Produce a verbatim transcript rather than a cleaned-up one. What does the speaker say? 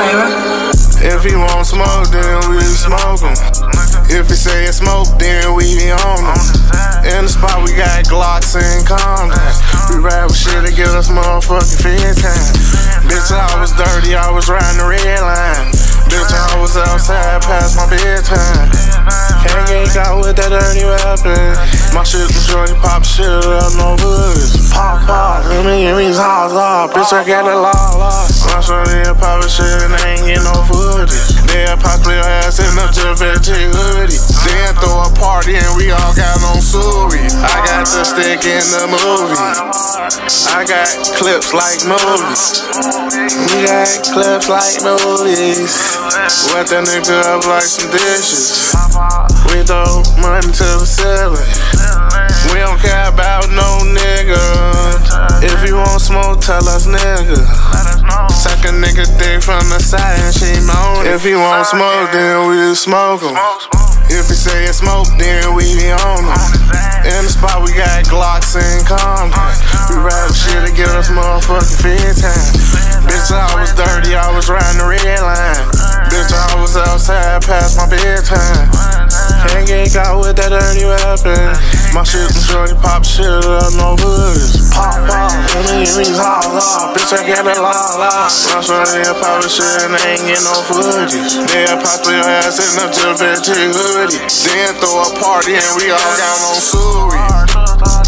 If he want smoke, then we smoke him. If he say it's smoke, then we be on him. In the spot, we got Glocks and condoms. We ride with shit to get us motherfucking fair time. Bitch, I was dirty, I was riding the red line. Bitch, I was outside past my bedtime. Can't get caught with that dirty weapon. My shit was shorty, pop shit up, no hoods. Pop, pop, let me give me sauce off. Bitch, I got the law, law. My shorty pop shit and I ain't get no footage. Then pop your ass in the Javette hoodie. Then throw a party and we all got on Suri. I got the stick in the movie. I got clips like movies. We got clips like movies. Wet that nigga up like some dishes. We throw money to the ceiling. We don't care about no nigga. If you want smoke, tell us nigga. Suck a nigga dick from the side and she moan. If he want smoke, then we smoke him. If he say it's smoke, then we be on him. In the spot, we got Glocks and condoms. We ride shit to get us motherfucking fair time. Bitch, I was dirty, I was riding the red line. Bitch, I was outside past my bedtime. Can't get caught with that dirty weapon. My shit was shorty, pop shit up, no hoods. Pop, pop, let me give me sauce off. Bitch, I got that law, law. My shorty pop shit and I ain't get no footage. Then pop your ass in the Javette hoodie. Then throw a party and we all got on Suri.